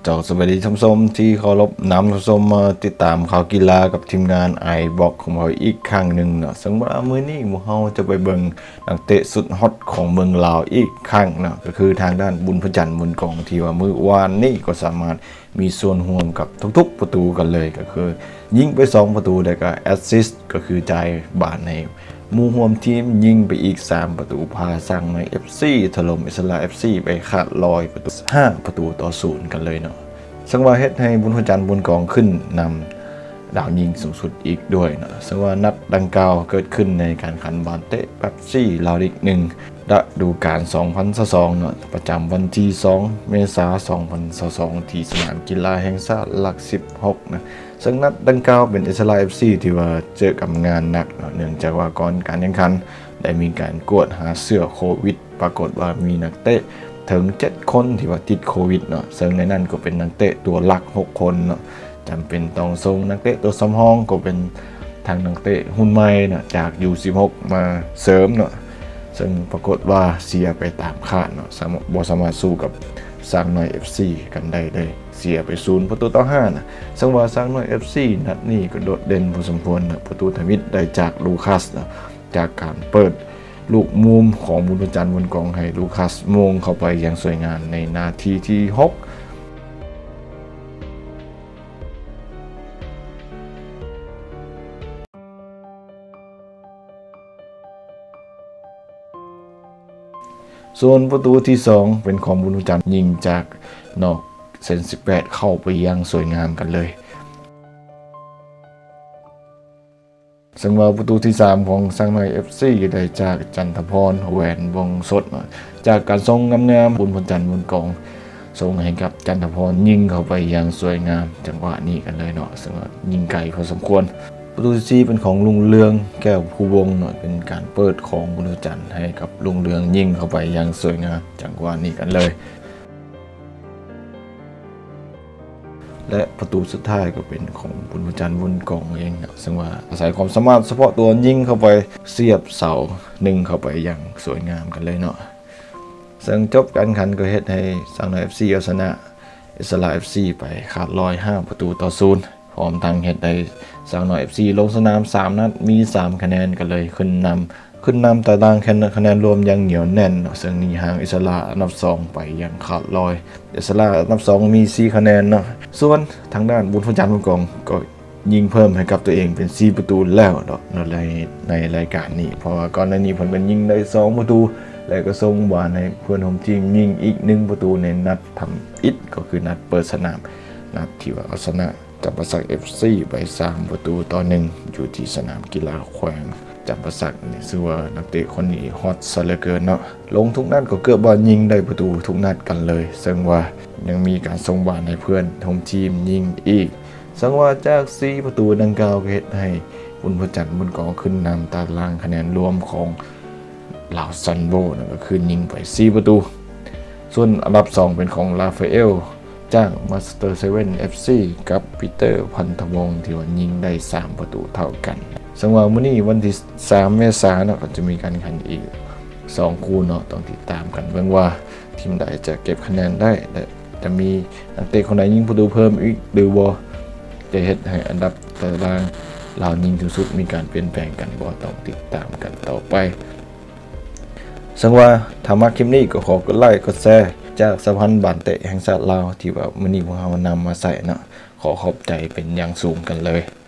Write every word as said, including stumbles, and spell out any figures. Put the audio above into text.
จอกสวัสดีท่านผู้ชมที่เคารพนำท่านผู้ชมมาติดตามข่าวกีฬากับทีมงานไอบอกของเราอีกครั้งหนึ่งเนาะซึ่งว่ามื้อนี้พวกเราจะไปเบิ่งนักเตะสุดฮอตของเมืองลาวอีกครั้งเนาะก็คือทางด้านบุญพระจันทร์บุญกองที่ว่ามื้อวานนี้ก็สามารถมีส่วนร่วมกับทุกๆประตูกันเลยก็คือยิงไปสองประตูแล้วก็แอสซิสต์ก็คือจ่ายบาทให้มูฮวมทีมยิงไปอีกสามประตูพาสั่งใน เอฟ ซี ถล่มอิสรา เอฟ ซี ไปขาดลอยประตูห้าประตูต่อศูนย์กันเลยเนาะซึ่งว่าเฮ็ดให้บุญพระจันทร์บุญกองขึ้นนำดาวยิงสูงสุดอีกด้วยเนาะซึ่งว่านัดดังกล่าวเกิดขึ้นในการขันบอลเตะเป๊ปซี่ลาวลีกหนึ่งฤดูกาลสองพันยี่สิบสองเนาะประจำวันที่สองเมษายนสองพันยี่สิบสองที่สนามกีฬาแห่งชาติหลักสิบหกนะซึ่งนัดดังกล่าวเป็นอิสรา เอฟ ซี ที่ว่าเจอกับงานหนักเนื่องจากว่าก่อนการแข่งขันได้มีการกวดหาเชื้อโควิดปรากฏว่ามีนักเตะถึงเจ็ดคนที่ว่าติดโควิดเนาะซึ่งในนั้นก็เป็นนักเตะตัวหลักหกคนเนาะจำเป็นต้องส่งนักเตะตัวสำรองก็เป็นทางนักเตะหุ่นใหม่เนาะจาก ยู สิบหก มาเสริมเนาะซึ่งปรากฏว่าเสียไปตามคาดเนาะบ่สามารถสู้กับสร้างน้อย เอฟ ซี กันได้เลยเสียไปศูนย์ประตูต่อห้านะซึ่งว่าสร้างน้อย เอฟ ซี นัดนี้ก็โดดเด่นพอสมควรนะประตูทมิตได้จากลูคัสนะจากการเปิดลูกมุมของบุญพระจันทร์บนกองให้ลูคัสมงเข้าไปอย่างสวยงามในนาทีที่หกส่วนประตูที่สองเป็นของบุญพระจันทร์ยิงจากนอกเส้นสิบแปดเข้าไปอย่างสวยงามกันเลยซึ่งว่าประตูที่สามของสร้างน้อย เอฟ ซี ได้จากจันทพรแหวนวงสดจากการส่งงามๆบุญพระจันทร์บนกองส่งให้กับจันทพรยิงเข้าไปอย่างสวยงามจังหวะนี้กันเลยเนาะซึ่งว่ายิงไกลพอสมควรประตูที่สี่เป็นของลุงเรืองแก้วภูวงเนาะเป็นการเปิดของบุญพระจันทร์ให้กับลุงเรืองยิงเข้าไปอย่างสวยงามจังหวะนี้กันเลยและประตูสุดท้ายก็เป็นของบุญพระจันทร์บนกองเองนะซึ่งว่าอาศัยความสามารถเฉพาะตัวยิงเข้าไปเสียบเสาหนึ่งเข้าไปอย่างสวยงามกันเลยเนาะซึ่งจบการแข่งขันก็เฮ็ดให้สร้างน้อย เอฟ ซี เอาชนะอิสรา เอฟ ซี ไปขาดลอยห้าประตูต่อศูนย์พร้อมทั้งเฮ็ดให้สร้างน้อย เอฟ ซี ลงสนามสามนัดมีสามคะแนนกันเลยขึ้นนำขึ้นนำตารางคะแนนรวมยังเหนียวแน่นซึ่งหนีห่างอิสราอันดับสองไปอย่างขาดลอยอิสราอันดับสองมีสี่คะแนนเนาะส่วนทางด้านบุญพระจันทร์บนกองก็ยิงเพิ่มให้กับตัวเองเป็นสี่ประตูแล้วเนาะในในรายการนี้เพราะว่าก่อนหน้านี้เพิ่นเป็นยิงได้สองประตูแล้วก็ส่งบอลให้เพื่อนร่วมทีมยิงอีกหนึ่งประตูในนัดทำอิฐก็คือนัดเปิดสนามนัดที่ว่าเอาชนะจับประสัก เอฟ ซี ไปสามประตูต่อหนึ่งอยู่ที่สนามกีฬาแขวงจับประสักนี่ชื่อว่านักเตะคนนี้ฮอตซะเหลือเกินเนาะลงทุกนัดก็เกือบบอลยิงได้ประตูทุกนัดกันเลยซึ่งว่ายังมีการส่งบอลให้เพื่อนร่วมทีมยิงอีกซึ่งว่าจากสี่ประตูดังกล่าวก็เฮ็ดให้บุญพระจันทร์บุญกองขึ้นนำตารางคะแนนรวมของลาวซันโบนะก็คือยิงไปสี่ประตูส่วนอันดับสองเป็นของราฟาเอลจากมาสเตอร์เซเว่น เอฟ ซี กับปีเตอร์พันธวงศ์ที่ว่ายิงได้สามประตูเท่ากันซึ่งว่ามื้อนี้วันที่สามเมษายนเนาะก็จะมีการแข่งขันอีกสองคู่เนาะต้องติดตามกันเบิ่งว่าทีมใดจะเก็บคะแนนได้และจะมีนักเตะคนไหนยิงประตูเพิ่มอีกหรือบ่จะเฮ็ดให้อันดับตารางลาวยิงถึงสุดมีการเปลี่ยนแปลงกันบ่ต้องติดตามกันต่อไปซึ่งว่าถ้ามาคลิปนี้ก็ขอกดไลค์กดแชร์จากสะพานบานเตะแห่งชาติลาวที่ว่ามื้อนี้พวกเรานำมาใส่เนาะขอขอบใจเป็นอย่างสูงกันเลย